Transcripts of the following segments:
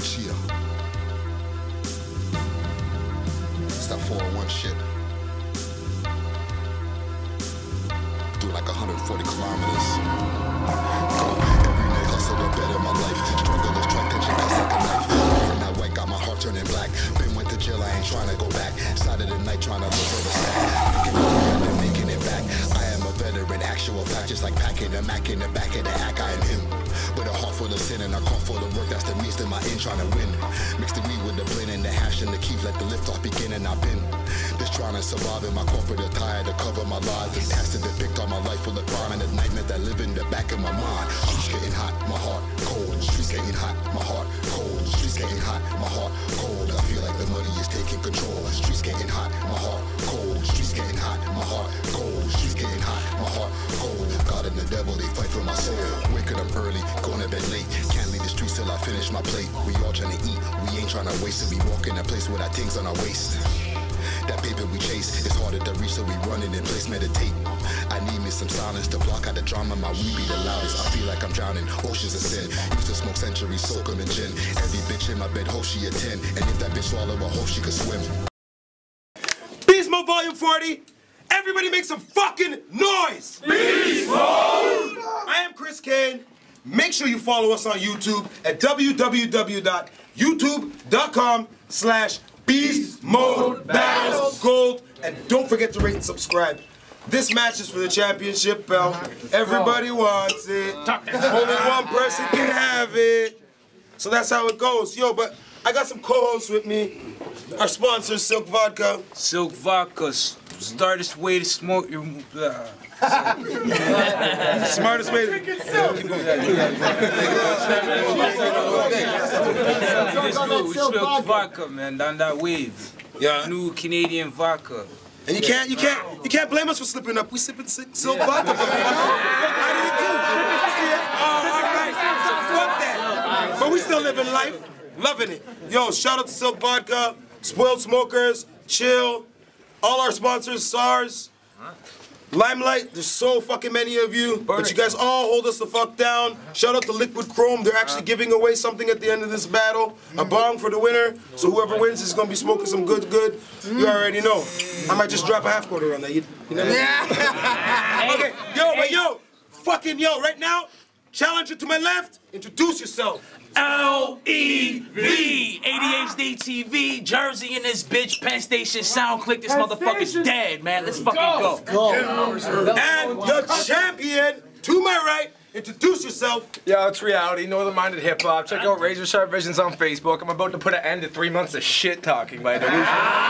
Chia. It's that 401 shit. Do like 140 kilometers. Go, every night hustle to better my life. Struggle is track tension cuts like a knife. Over that white got my heart turning black. Been went to jail, I ain't trying to go back. Side of the night trying to look for the stack. Making it back. I am a veteran, actual fact. Just like packing a Mac in the back of the act, I am him. With a heart full of sin and a call full of work, that's the means to my end trying to win. Mix the weed with the blend and the hash and the keep, let the lift off begin and I've been just trying to survive in my corporate attire to cover my lies. The task to depict all my life full of crime and the nightmares that live in the back of my mind. Streets getting hot, my heart cold. Streets getting hot, my heart cold. Streets getting hot, my heart cold. I feel like the money is taking control. Streets getting hot, my heart cold. Streets getting hot, my heart cold. Streets getting hot, my heart cold. God and the devil, they fight for my soul. Waking up early, going to bed late. Can't leave the streets till I finish my plate. We all trying to eat, we ain't trying to waste it. We walk in a place with our things on our waist. That paper we chase, it's harder to reach, so we run it in place, meditate. I need me some silence to block out the drama, my weed be the loudest. I feel like I'm drowning, oceans of sin. Used to smoke centuries, soak 'em in gin. Every bitch in my bed, hope she a 10. And if that bitch swallow, I hope she could swim. Beast Mode Volume 40, everybody make some fucking noise! Beast Mode! I am Chris Kane. Make sure you follow us on YouTube at www.youtube.com/Beast Mode Battles Gold. And don't forget to rate and subscribe. This match is for the championship belt. Everybody wants it. Only one person can have it. So that's how it goes. Yo, but I got some co-hosts with me. Our sponsor, Silk Vodka. Silk Vodka, smartest way to smoke your... Smartest way to... Silk Vodka, man, down that wave. Yeah. New Canadian vodka. And you can't blame us for slipping up. We sipping Silk Vodka. I did too. All right. Fuck that. But we still living life, loving it. Yo, shout out to Silk Vodka, Spoiled Smokers, Chill, all our sponsors, SARS, Limelight. There's so fucking many of you, but you guys all hold us the fuck down. Shout out to Liquid Chrome. They're actually giving away something at the end of this battle, a bong for the winner. So whoever wins is gonna be smoking some good. You already know. I might just drop a half quarter on that. You know what I mean? Okay, yo, fucking yo, right now, challenger to my left, introduce yourself. L-E-V, ADHD TV, Jersey in this bitch, Penn Station, Sound Click, this motherfucker's dead, man. Let's fucking go. And the champion, to my right, introduce yourself. Yo, it's Reality, Northern Minded Hip Hop. Check out Razor Sharp Visions on Facebook. I'm about to put an end to 3 months of shit talking by Delusion.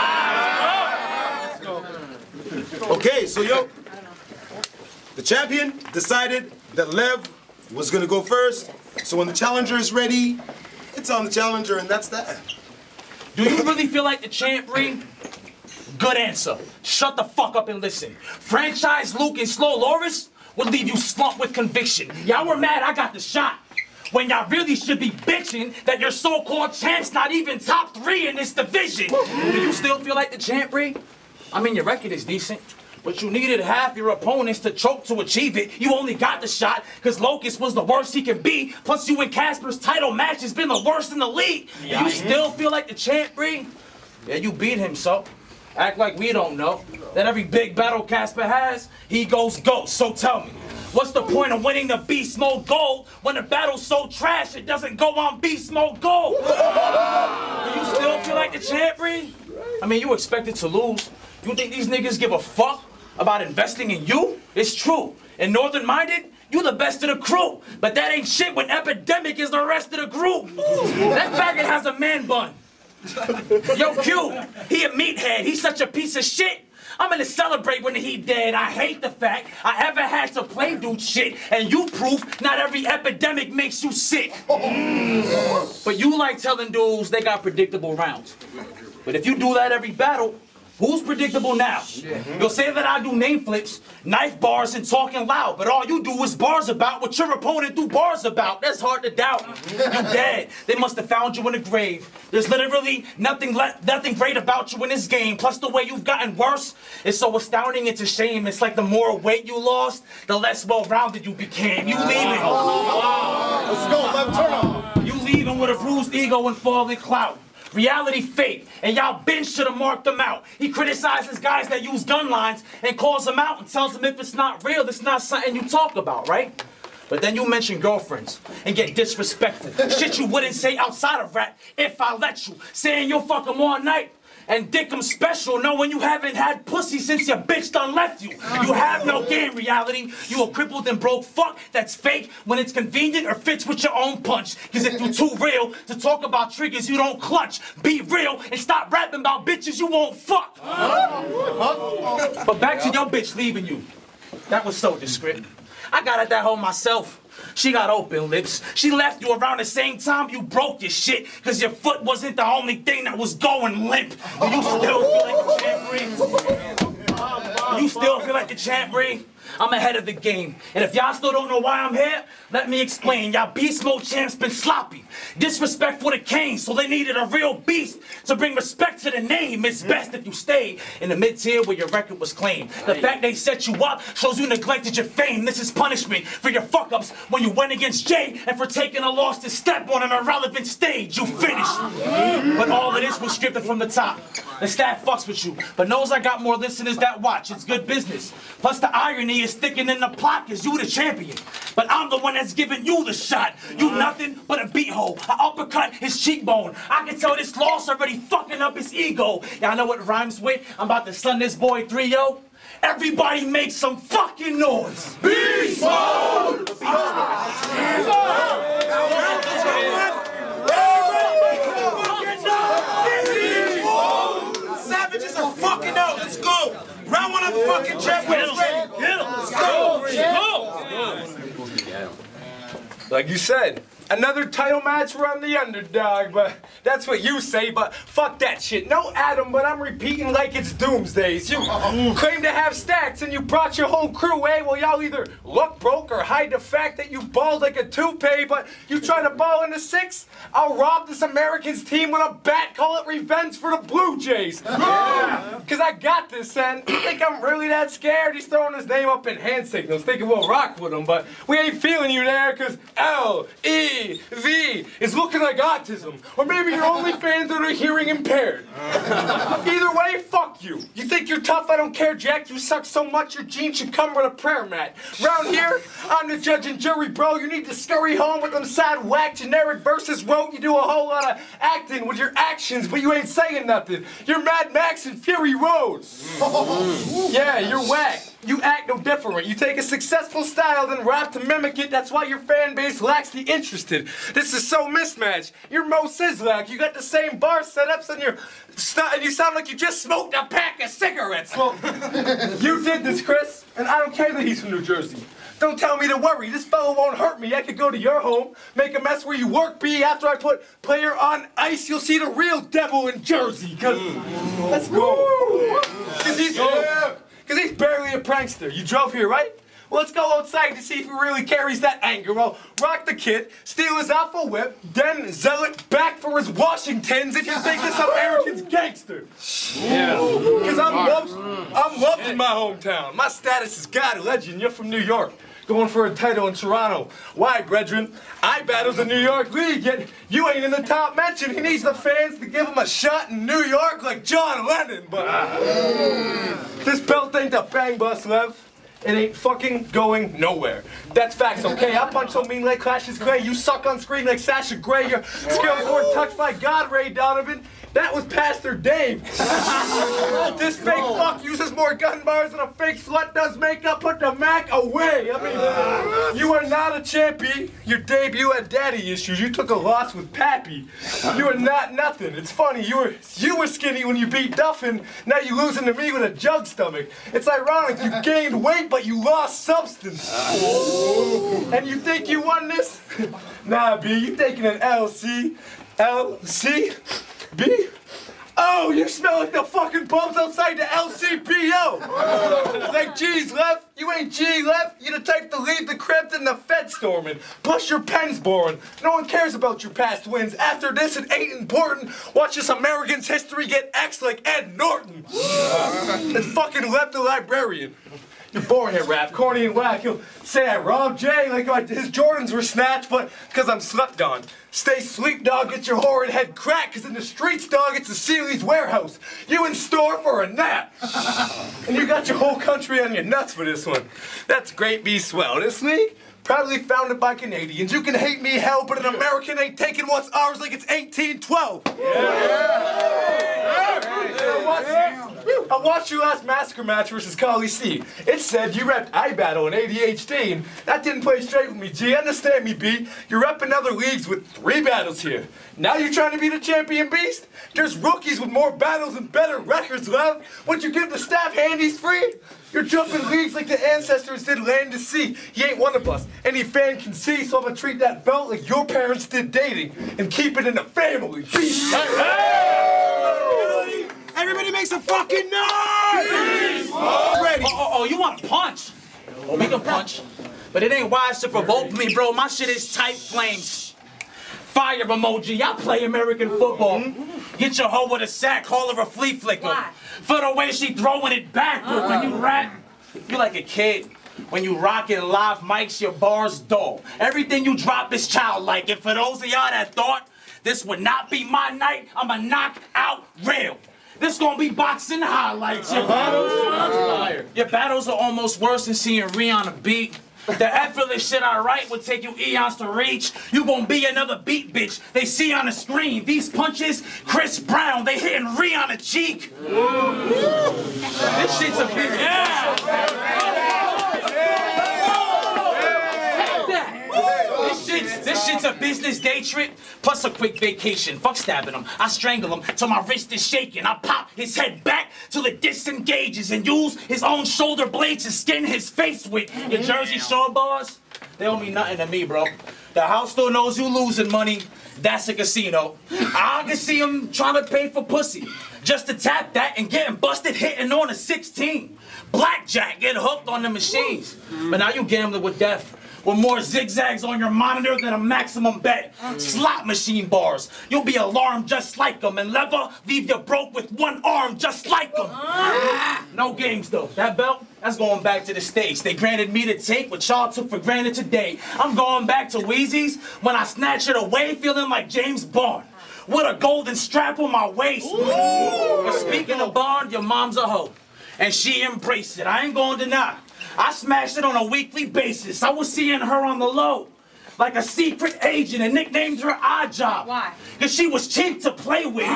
Okay, so yo, the champion decided that Lev was gonna go first. So when the challenger is ready, it's on the challenger, and that's that. Do you really feel like the champ, Bree? Good answer. Shut the fuck up and listen. Franchise Luke and Slow Loris will leave you slumped with conviction. Y'all were mad I got the shot, when y'all really should be bitching that your so-called champ's not even top 3 in this division. Do you still feel like the champ, Bree? I mean, your record is decent, but you needed half your opponents to choke to achieve it. You only got the shot because Locust was the worst he can be. Plus, you and Casper's title match has been the worst in the league. Yeah, you still feel like the champ, Bree? Yeah, you beat him, so act like we don't know that every big battle Casper has, he goes ghost. So tell me, what's the point of winning the Beast Mode Gold when the battle's so trash it doesn't go on Beast Mode Gold? Do you still feel like the champ, Bree? I mean, you expected to lose. You think these niggas give a fuck about investing in you? It's true. In Northern Minded, you the best of the crew. But that ain't shit when Epidemic is the rest of the group. That faggot has a man bun. Yo, Q, he a meathead. He's such a piece of shit. I'm gonna celebrate when he dead. I hate the fact I ever had to play dude shit, and you proof not every epidemic makes you sick. But you like telling dudes they got predictable rounds. But if you do that every battle, who's predictable now? You'll say that I do name flips, knife bars, and talking loud, but all you do is bars about what your opponent do bars about. That's hard to doubt. You dead. They must have found you in a grave. There's literally nothing great about you in this game. Plus the way you've gotten worse is so astounding it's a shame. It's like the more weight you lost, the less well-rounded you became. You leaving. Let's go, Lev, turn on. You leaving with a a bruised ego and falling clout. Reality fake, and y'all bench should have marked them out. He criticizes guys that use gun lines and calls them out and tells them if it's not real, it's not something you talk about, right? But then you mention girlfriends and get disrespectful. Shit you wouldn't say outside of rap if I let you. Saying you'll fuck them all night and dick them special, knowing you haven't had pussy since your bitch done left you. You have no game, reality. You a crippled and broke fuck that's fake when it's convenient or fits with your own punch. Cause if you're too real to talk about triggers you don't clutch, be real and stop rapping about bitches you won't fuck. But back to your bitch leaving you. That was so discreet. I got at that hoe myself. She got open lips. She left you around the same time you broke your shit, cause your foot wasn't the only thing that was going limp. Do you still feel like the champ ring? You still feel like the champ ring? I'm ahead of the game. And if y'all still don't know why I'm here, let me explain. Y'all beast mode champs been sloppy. Disrespectful to Kane, so they needed a real beast to bring respect to the name. It's best if you stay in the mid-tier where your record was claimed. The fact they set you up shows you neglected your fame. This is punishment for your fuck-ups when you went against Jay and for taking a loss to step on an irrelevant stage. You finished. But all of this was scripted from the top. The staff fucks with you, but knows I got more listeners that watch. It's good business. Plus the irony is sticking in the plot cause you the champion. But I'm the one that's giving you the shot. You nothing but a beat hole. I uppercut his cheekbone. I can tell this loss already fucking up his ego. Y'all know what it rhymes with? I'm about to stun this boy 3-0. Everybody make some fucking noise. Beast Mode! Savages are fucking out. Let's go. Round one of the fucking champ. Let's go. Like you said, another title match for I'm the underdog, but that's what you say, but fuck that shit. No Adam, but I'm repeating like it's doomsdays. You claim to have stacks and you brought your whole crew, eh? Well, y'all either look broke or hide the fact that you balled like a toupee, but you try to ball in the 6? I'll rob this Americans team with a bat, call it revenge for the Blue Jays. Yeah. Cause I got this, and you think I'm really that scared? He's throwing his name up in hand signals, thinking we'll rock with him, but we ain't feeling you there, cause L-E-V is looking like autism. Or maybe your only fans are hearing impaired. Either way, fuck you. You think you're tough? I don't care, Jack. You suck so much your jeans should come with a prayer mat. Round here, I'm the judge and jury, bro. You need to scurry home with them sad whack generic verses wrote. You do a whole lot of acting with your actions, but you ain't saying nothing. You're Mad Max and Fury Road. Yeah, you're whack. You act no different. You take a successful style, then rap to mimic it. That's why your fan base lacks the interested. This is so mismatched. You're Mo Sizlak. You got the same bar setups and you sound like you just smoked a pack of cigarettes. Well, you did this, Chris, and I don't care that he's from New Jersey. Don't tell me to worry. This fellow won't hurt me. I could go to your home, make a mess where you work, B. After I put player on ice, you'll see the real devil in Jersey. Let's go. Because he's barely a prankster. You drove here, right? Well, let's go outside to see if he really carries that anger. Well, rock the kid, steal his alpha whip, then sell it back for his Washingtons if you think this American's gangster. Yeah. Because I'm loved in my hometown. My status is God legend. You're from New York. Going for a title in Toronto. Why, brethren? I battles the New York League, yet you ain't in the top mention. He needs the fans to give him a shot in New York like John Lennon, but this belt ain't a bang bus, Lev. It ain't fucking going nowhere. That's facts, okay? I punch so mean like Clash's Clay. You suck on screen like Sasha Grey. Your skills weren't touched by God, Ray Donovan. That was Pastor Dave. This fake fuck uses more gun bars than a fake slut does makeup. Put the Mac away. I mean, you are not a champion. Your debut had daddy issues. You took a loss with Pappy. You are not nothing. It's funny. You were skinny when you beat Duffin. Now you losing to me with a jug stomach. It's ironic. You gained weight, but you lost substance. And you think you won this? Nah, B. You taking an LC. B? Oh, you smell like the fucking bums outside the LCPO! Like, geez, Lev, you ain't G, Lev. You the type to leave the crypt and the Fed storming. Plus, your pen's boring. No one cares about your past wins. After this, it ain't important. Watch this American's history get X like Ed Norton. And fucking Lev the librarian. You're boring at rap, corny and whack. He'll say I robbed Jay like his Jordans were snatched, but because I'm slept on. Stay sleep, dog, get your horrid head cracked, because in the streets, dog, it's a Sealy's warehouse. You in store for a nap. And you got your whole country on your nuts for this one. That's great, be swell. This league, proudly founded by Canadians. You can hate me, hell, but an American ain't taking what's ours like it's 1812. I watched your last massacre match versus Collie C. It said you repped iBattle and ADHD, and that didn't play straight with me, G. Understand me, B. You're repping other leagues with 3 battles here. Now you're trying to be the champion beast? There's rookies with more battles and better records, love. Would you give the staff handies free? You're jumping leagues like the ancestors did land to sea. He ain't one of us. Any fan can see, so I'm gonna treat that belt like your parents did dating and keep it in the family. Beast. Everybody make some fucking noise! Ready? Oh, you want to punch? Oh, we can punch. But it ain't wise to provoke me, bro. My shit is tight flames. Fire emoji. I play American football. Get your hoe with a sack, call her a flea flicker. Why? For the way she throwing it back. But when you rap, you like a kid. When you rockin' live mics, your bars dull. Everything you drop is childlike. And for those of y'all that thought this would not be my night, I'ma knock out real. This gonna be boxing highlights. Your battles are almost worse than seeing Rihanna beat. The effortless shit I write would take you eons to reach. You gon' be another beat, bitch. They see on the screen. These punches, Chris Brown, they hitting Rihanna cheek. This shit's a big This shit's a business day trip, plus a quick vacation. Fuck stabbing him. I strangle him till my wrist is shaking. I pop his head back till it disengages and use his own shoulder blades to skin his face with. Your Jersey Shore bars, they don't mean nothing to me, bro. The house still knows you losing money. That's a casino. I can see him trying to pay for pussy just to tap that and getting busted hitting on a 16. Blackjack, get hooked on the machines. But now you gambling with death. With more zigzags on your monitor than a maximum bet. Slot machine bars. You'll be alarmed just like them. And lever, leave you broke with one arm just like them. No games though. That belt, that's going back to the States. They granted me to take what y'all took for granted today. I'm going back to Wheezy's when I snatch it away feeling like James Bond. With a golden strap on my waist. But speaking of Bond, your mom's a hoe. And she embraced it. I ain't gonna deny. I smashed it on a weekly basis. I was seeing her on the low, like a secret agent, and nicknamed her Odd Job. Why? Because she was cheap to play with.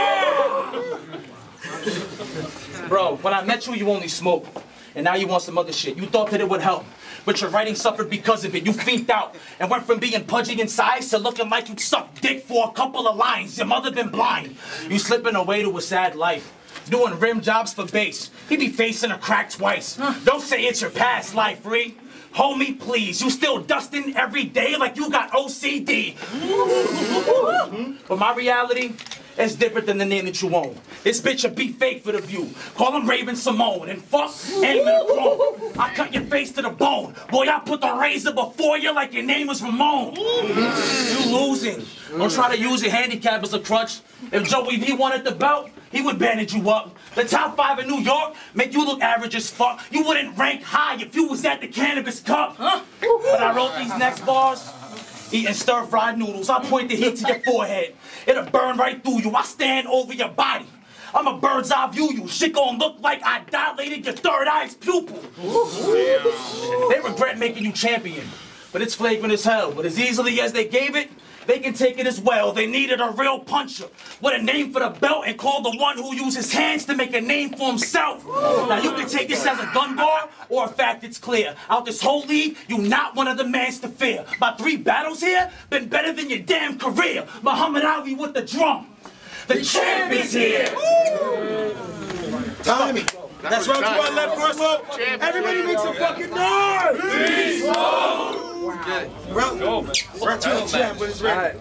Bro, when I met you, you only smoked. And now you want some other shit. You thought that it would help. But your writing suffered because of it. You fiended out and went from being pudgy in size to looking like you'd suck dick for a couple of lines. Your mother been blind. You slipping away to a sad life. Doing rim jobs for bass. He be facing a crack twice. Don't say it's your past life, Ree. Homie, please. You still dusting every day like you got OCD. But my reality is different than the name that you own. This bitch a be fake for the view. Call him Raven Simone and fuck aim at a chrome. I cut your face to the bone. Boy, I put the razor before you like your name was Ramon. You losing. Don't try to use your handicap as a crutch. If Joey V wanted the belt, he would bandage you up. The top 5 in New York make you look average as fuck. You wouldn't rank high if you was at the Cannabis Cup. But I wrote these next bars, eating stir-fried noodles. I point the heat to your forehead. It'll burn right through you. I stand over your body. I'm a bird's eye view you. Shit gon' look like I dilated your third eye's pupil. They regret making you champion, but it's flagrant as hell. But as easily as they gave it, they can take it as well. They needed a real puncher with a name for the belt and call the one who used his hands to make a name for himself. Now you can take this as a gun bar or a fact it's clear. Out this whole league, you not one of the mans to fear. My 3 battles here been better than your damn career. Muhammad Ali with the drum. The champ is here. Tommy. That's right to our left, Corso. Everybody make some fucking noise! Right to the champ when it's ready.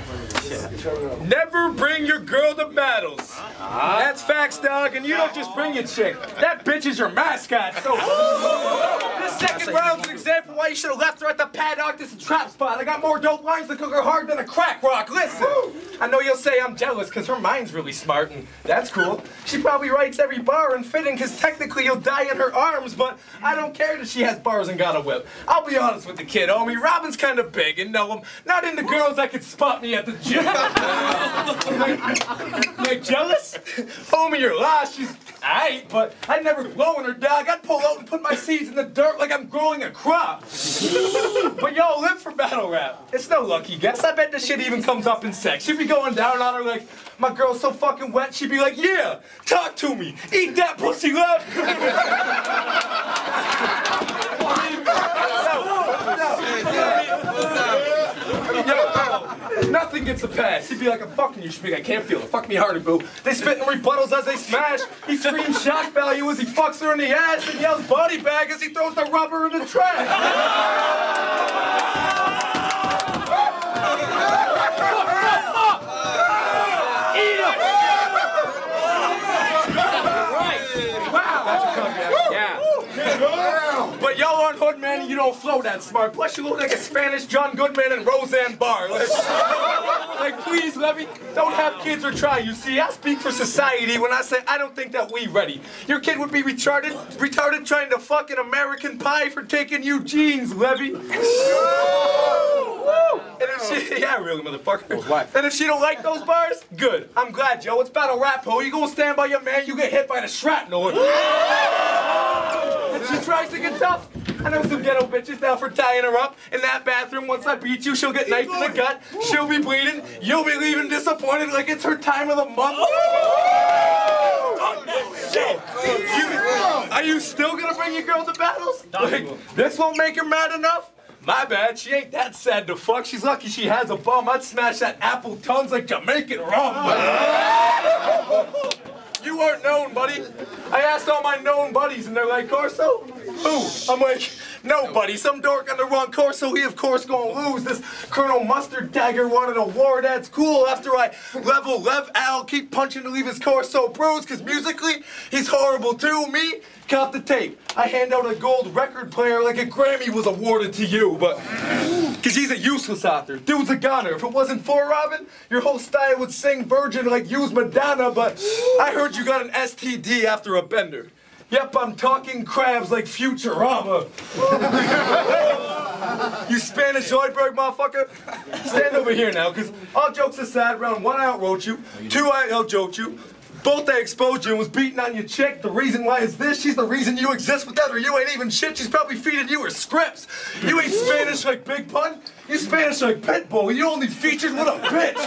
Never bring your girl to battles. That's facts, dog, and you don't just bring your chick. That bitch is your mascot, so this second round's an example why you should have left her at the paddock. This is a trap spot. I got more dope lines to cook her hard than a crack rock. Listen, I know you'll say I'm jealous because her mind's really smart, and that's cool. She probably writes every bar and fitting because technically you'll die in her arms, but I don't care that she has bars and got a whip. I'll be honest with the kid, homie. Robin's kind of big, and no, I'm not into girls that could spot me at the gym. Like jealous? Homie, you're lost. She's aight, but I'd never glow in her, dog. I'd pull out and put my seeds in the dirt like I'm growing a crop. But y'all live for battle rap. It's no lucky guess. I bet this shit even comes up in sex. She'd be going down on her like, my girl's so fucking wet. She'd be like, yeah, talk to me. Eat that pussy, love. Nothing gets a pass. He'd be like, I'm fucking you, Schmig. I can't feel it. Fuck me harder, boo. They spit in rebuttals as they smash. He screams shock value as he fucks her in the ass and yells body bag as he throws the rubber in the trash. But y'all aren't hood man and you don't flow that smart. Plus you look like a Spanish John Goodman and Roseanne Barr. Like please, Levy, don't have kids or try. You see, I speak for society when I say I don't think that we ready. Your kid would be retarded trying to fuck an American Pie for taking Eugene's, Levy. And if she, yeah, really, motherfucker. And if she don't like those bars, good. I'm glad, Joe. It's battle rap, ho. You gonna stand by your man, you get hit by the shrapnel. If she tries to get tough, I know some ghetto bitches now for tying her up. In that bathroom, once I beat you, she'll get knifed in the gut. She'll be bleeding. You'll be leaving disappointed like it's her time of the month. Are you still gonna bring your girl to battles? Like, this won't make her mad enough? My bad, she ain't that sad to fuck. She's lucky she has a bum. I'd smash that apple tons like Jamaican rum. You weren't known, buddy. I asked all my known buddies, and they're like, Corso? Who? I'm like, nobody. Some dork on the wrong course, so he, of course, gonna lose. This Colonel Mustard Dagger wanted a war. That's cool. After I level Lev Al, keep punching to leave his Corso bruised, because musically, he's horrible, too. Me? Cop the tape. I hand out a gold record player like a Grammy was awarded to you, but because he's a useless author. Dude's a goner. If it wasn't for Robin, your whole style would sing Virgin like use Madonna, but I heard you got an STD after a bender. Yep, I'm talking crabs like Futurama. You Spanish Zoidberg, motherfucker. Stand over here now, because all jokes aside, round one, I outwrote you. Two, I outjoked you. Both I exposed you and was beating on your chick. The reason why is this. She's the reason you exist. Without her, you ain't even shit. She's probably feeding you her scripts. You ain't Spanish like Big Pun. You Spanish like Pitbull. You only featured with a bitch.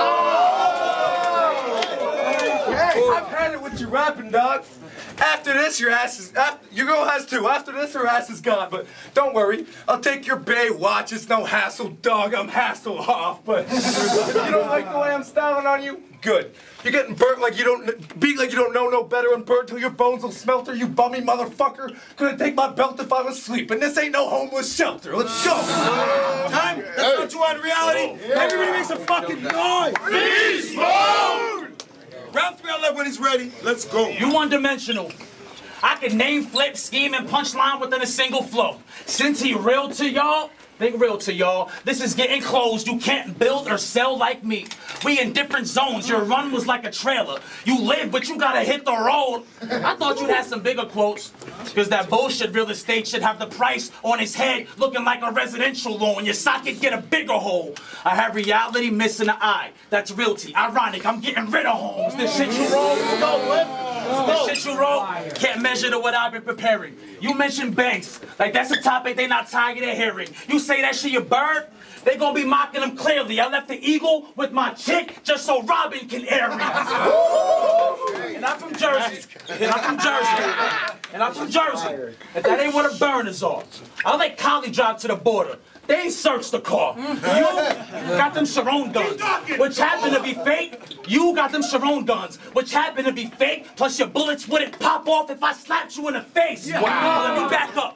Hey, I've had it with you rapping, dog. After this, your girl has two. After this, her ass is gone. But don't worry, I'll take your Bay watch. It's no hassle, dog. I'm Hasselhoff. But you don't like the way I'm styling on you? Good. You're getting burnt like you don't, beat like you don't know no better, and burnt till your bones will smelt her, you bummy motherfucker. Couldn't take my belt if I was sleeping. This ain't no homeless shelter. Let's go. Time? That's not too hard reality. Everybody makes a fucking noise. Beast mode! Round 3, I'll let when he's ready. Let's go. You one-dimensional. I can name, flip, scheme, and punchline within a single flow. Since he real to y'all, think real to y'all. This is getting closed. You can't build or sell like me. We in different zones. Your run was like a trailer. You live, but you gotta hit the road. I thought you'd have some bigger quotes. Because that bullshit real estate should have the price on his head looking like a residential loan. Your socket get a bigger hole. I have reality missing an eye. That's realty. Ironic, I'm getting rid of homes. This shit you roll, let's go, Lip. This shit you roll, can't measure to what I've been preparing. You mentioned banks, like that's a topic they not tired of hearing. You say that shit your bird, they gonna be mocking them clearly. I left the eagle with my chick just so Robin can air me. And I'm from Jersey. And I'm from Jersey. And I'm from Jersey. And that ain't where the burners are. I let Collie drive to the border. They ain't searched the car. You got them Sharon guns, which happen to be fake. You got them Sharon guns, which happen to be fake. Plus your bullets wouldn't pop off if I slapped you in the face. Wow. Let me back up.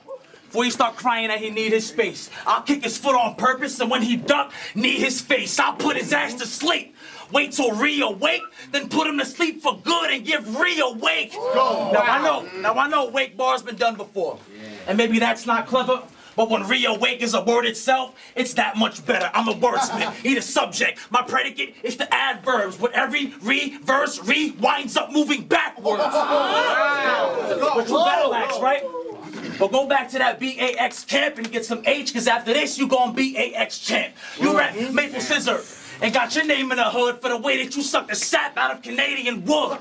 before he start crying that he need his space. I'll kick his foot on purpose, and when he duck, knee his face. I'll put his ass to sleep. Wait till Ree awake, then put him to sleep for good and give Ree a wake. Now I know wake bars been done before. And maybe that's not clever, but when Ree awake is a word itself, it's that much better. I'm a wordsmith, he the subject. My predicate is the adverbs, but every verse winds up moving backwards. But you battle axe, right? But go back to that BAX camp and get some H, cause after this you gon' BAX champ. You rap Maple Scissor and got your name in the hood for the way that you suck the sap out of Canadian wood.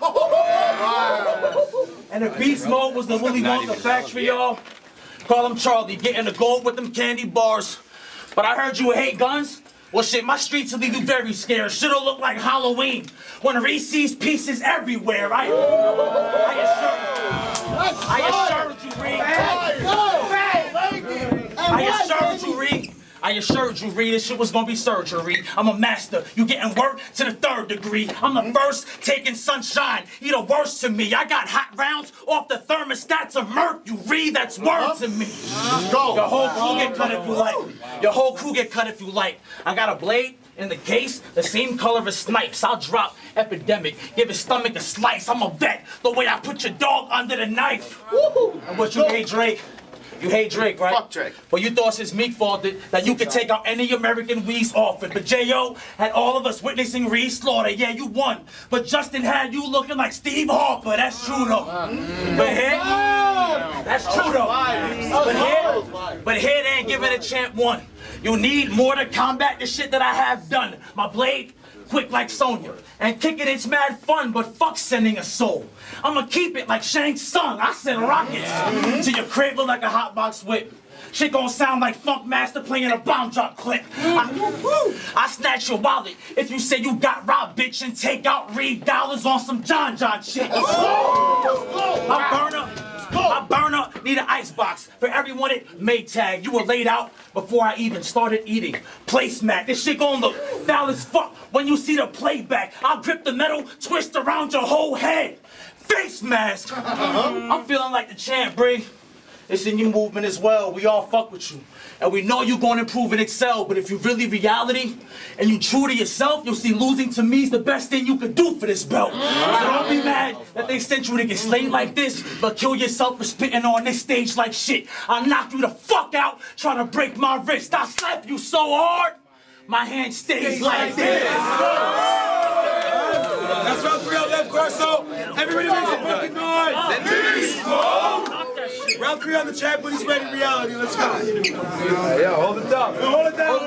And if Beast Mode was the Willy Wonka factory, y'all, call him Charlie, getting the gold with them candy bars. But I heard you hate guns. Well, shit, my streets will leave you very scared. Shit'll look like Halloween when Reese sees pieces everywhere. I assured you, Reed, this shit was gonna be surgery. I'm a master, you getting work to the 3rd degree. I'm the first taking sunshine, you the worst to me. I got hot rounds off the thermostats of Merc, you Reed, that's word to me. Your whole crew get cut if you like. Your whole crew get cut if you like. I got a blade in the case, the same color as Snipes. I'll drop Epidemic, give his stomach a slice. I'm a vet, the way I put your dog under the knife. And what you hate, Drake? You hate Drake, right? Fuck Drake. But you thought since Meek faulted that you could take out any American Reese offered. But J.O. had all of us witnessing Reese slaughter. Yeah, you won. But Justin had you looking like Steve Harper. That's true, though. But here, that's true, though. But here they ain't giving a champ one. You need more to combat the shit that I have done. My blade, quick like Sonya. And kicking it's mad fun, but fuck sending a soul. I'ma keep it like Shang Tsung. I send rockets to your crib look like a hot box whip. Shit gon' sound like Funk Master playing a bomb drop clip. I snatch your wallet if you say you got robbed, bitch, and take out Reed dollars on some John shit. My burner need an icebox for everyone at Maytag. You were laid out before I even started eating. Placemat, this shit gon' look foul as fuck when you see the playback. I'll grip the metal, twist around your whole head. Face mask. I'm feeling like the champ, Bree. It's in your movement as well. We all fuck with you. And we know you're gonna improve and excel, but if you really reality and you true to yourself, you'll see losing to me is the best thing you could do for this belt. So don't be mad that they sent you to get slayed like this, but kill yourself for spitting on this stage like shit. I'll knock you the fuck out trying to break my wrist. I'll slap you so hard, my hand stays like this. That's round 3 on left, Corso. Everybody make some fucking noise. Round 3 on the chat, but he's ready reality. Let's go. Yeah, hold it down. Hold it down.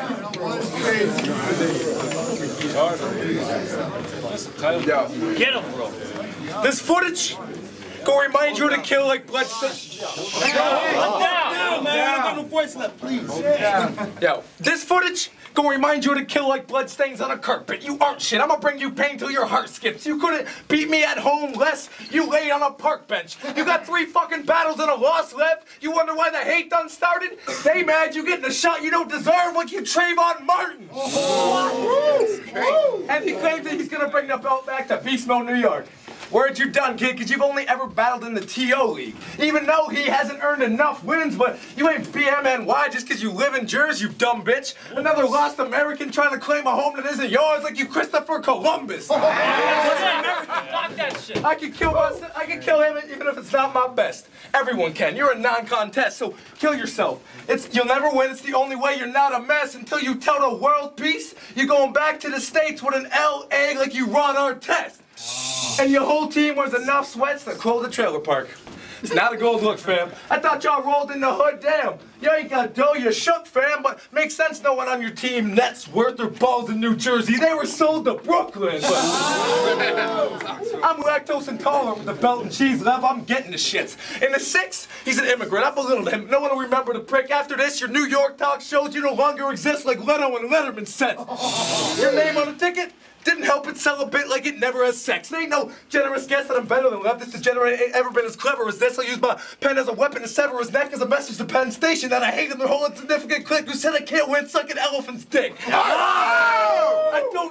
Get him, bro. This footage gonna remind you to kill like Bloodstains. Down, man. I don't got no voice left, please. Yo, this footage gonna remind you to kill like bloodstains on a carpet. You aren't shit. I'm gonna bring you pain till your heart skips. You couldn't beat me at home less. You laid on a park bench. You got 3 fucking battles and a loss left. You wonder why the hate done started? They mad you getting a shot you don't deserve like you Trayvon Martin. And he claims that he's gonna bring the belt back to Beast Mode, New York. Word you done, kid, because you've only ever battled in the TO League. Even though he hasn't earned enough wins, but you ain't BMNY just because you live in Jersey, you dumb bitch. Another lost American trying to claim a home that isn't yours like you Christopher Columbus. Fuck that shit. I can kill him even if it's not my best. Everyone can. You're a non-contest, so kill yourself. You'll never win. It's the only way you're not a mess until you tell the world peace. You're going back to the States with an LA like you run our test. And your whole team wears enough sweats to close the trailer park. It's not a gold look, fam. I thought y'all rolled in the hood, damn. You ain't got dough, you shook, fam, but makes sense no one on your team nets worth their balls in New Jersey. They were sold to Brooklyn. But I'm lactose intolerant with the belt and cheese left. I'm getting the shits. In the 6, he's an immigrant. I belittled him. No one will remember the prick. After this, your New York talk shows you no longer exist like Leno and Letterman said. Your name on the ticket? Didn't help it sell a bit like it never has sex. There ain't no generous guess that I'm better than left. This degenerate ain't ever been as clever as this. I'll use my pen as a weapon to sever his neck as a message to Penn Station that I hated their whole insignificant clique who said I can't win sucking elephant's dick. I don't know what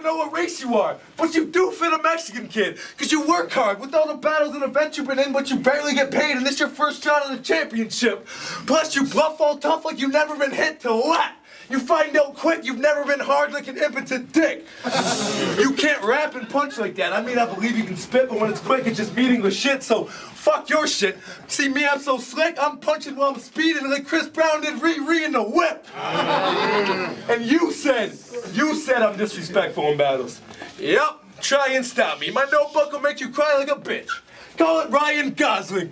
race you are, but you do fit a Mexican kid, because you work hard with all the battles and events you've been in, but you barely get paid, and this your first shot at the championship. Plus, you bluff all tough like you've never been hit to what? You find out quick you've never been hard like an impotent dick. You can't rap and punch like that. I mean, I believe you can spit, but when it's quick, it's just meaningless shit, so fuck your shit. See me, I'm so slick, I'm punching while I'm speeding like Chris Brown did Riri in the whip. And you said I'm disrespectful in battles. Yep, try and stop me. My notebook will make you cry like a bitch. Call it Ryan Gosling.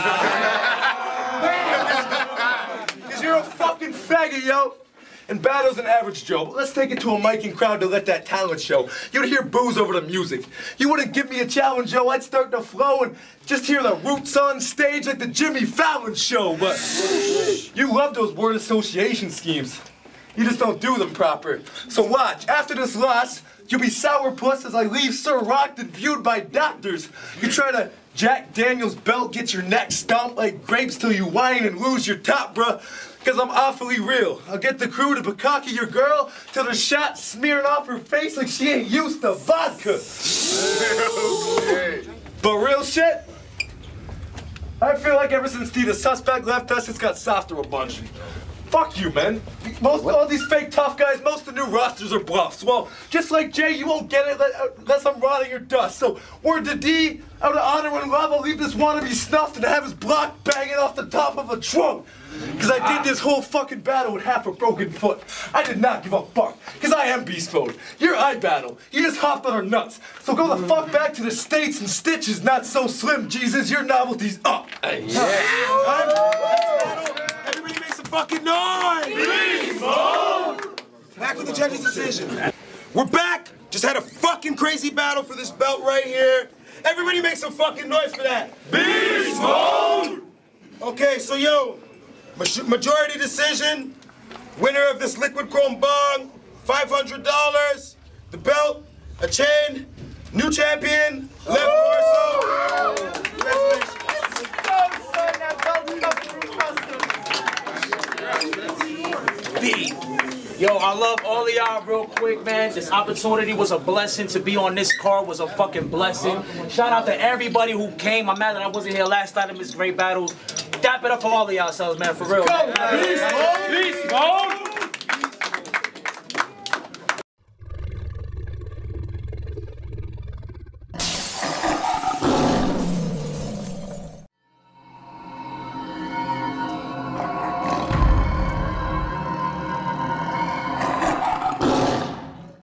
Because you're a fucking faggot, yo. And battle's an average Joe, but let's take it to a miking crowd to let that talent show. You'd hear booze over the music. You wouldn't give me a challenge, Joe. I'd start to flow and just hear the roots on stage like the Jimmy Fallon show. But you love those word association schemes. You just don't do them proper. So watch, after this loss, you'll be sourpuss as I leave Sir Rocked and viewed by doctors. You try to Jack Daniels belt, get your neck stomped like grapes till you whine and lose your top, bruh. Because I'm awfully real. I'll get the crew to bukkake your girl till the shot smearing off her face like she ain't used to vodka. But real shit, I feel like ever since the suspect left us, it's got softer a bunch. Fuck you, man. All these fake tough guys, most of the new rosters are bluffs. Well, just like Jay, you won't get it unless I'm rotting your dust. So, word to D, out of honor and love, I'll leave this wannabe snuffed and have his block banging off the top of a trunk. Because I did this whole fucking battle with half a broken foot. I did not give a fuck. Because I am beast mode. You're I-battle. You just hopped on our nuts. So go the fuck back to the States and stitches not so slim, Jesus. Your novelty's up. Hey. Everybody make some fucking noise! Beast Mode! Back with the judge's decision. We're back. Just had a fucking crazy battle for this belt right here. Everybody make some fucking noise for that. Beast Mode! Okay, so yo, majority decision, winner of this liquid chrome bong, $500, the belt, a chain, new champion, Lev Corso. Congratulations. Yo, I love all of y'all real quick, man. This opportunity was a blessing. To be on this card was a fucking blessing. Shout out to everybody who came. I'm mad that I wasn't here last night in this great battle. Dap it up for all of y'all selves, man, for real. Beast Mode! Beast Mode!